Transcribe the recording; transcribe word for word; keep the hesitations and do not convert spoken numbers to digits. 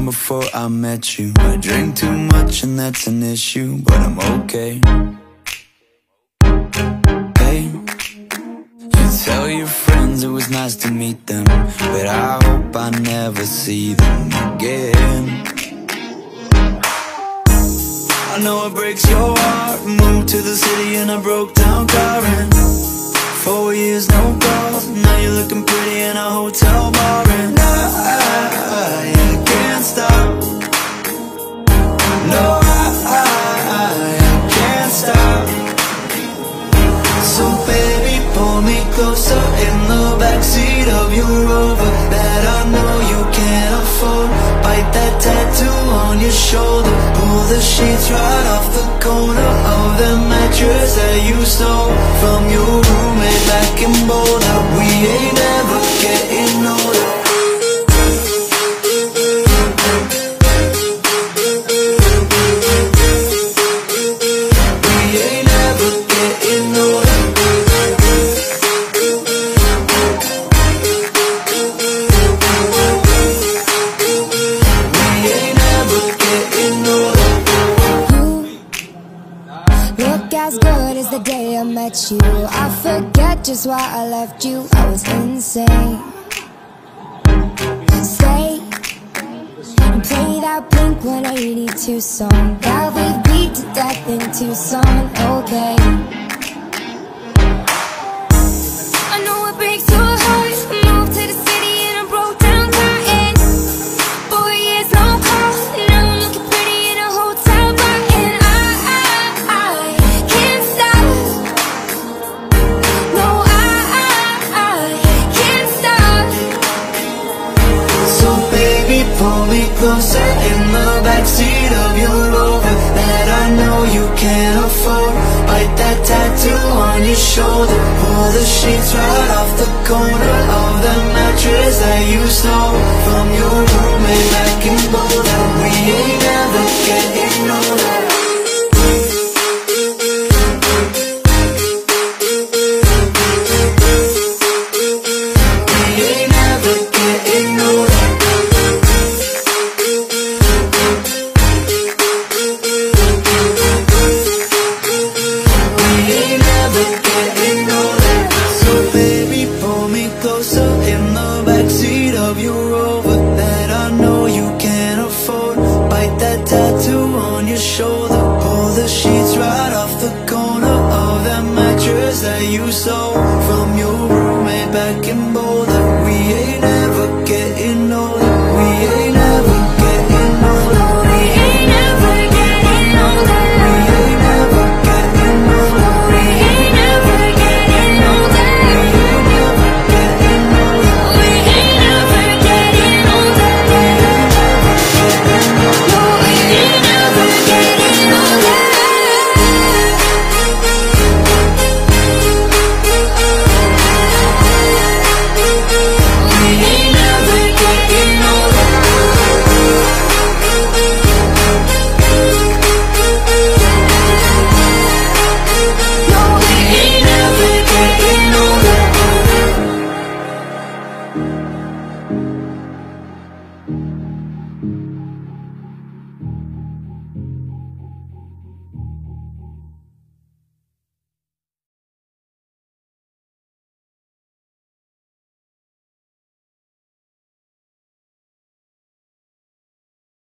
from before I met you. I drink too much and that's an issue, but I'm okay. Hey, you tell your friends it was nice to meet them, but I hope I never see them again. I know it breaks your heart. Moved to the city in a broke down car, and four years no calls. Now you're looking pretty in a hotel bar, and I, I, I can't stop. No, I, I, I can't stop. So baby, pull me closer in the backseat of your Rover that I know you can't afford. Bite that tattoo on your shoulder. Pull the sheets right off the corner of the mattress that you stole from your roommate back in Boulder. We ain't ever getting older. We ain't ever getting older. As good as the day I met you, I forget just why I left you. I was insane. Stay and play that Blink one eighty-two song that we beat to death in Tucson. Okay, I know it breaks your heart. Moved to the city and I broke down crying. Four years no call. Now I'm looking pretty in a hotel bar, and I, I, I can't stop. No, I, I, I can't stop. So baby, pull me closer in the backseat of your Rover that I know you can't afford. Bite that tattoo on your shoulder. Pull the sheets right off the corner of the mattress that you stole from your roommate back in Boulder. We ain't ever getting older. We ain't ever getting older. In the backseat of your Rover that I know you can't afford. Bite that tattoo on your shoulder. Pull the sheets right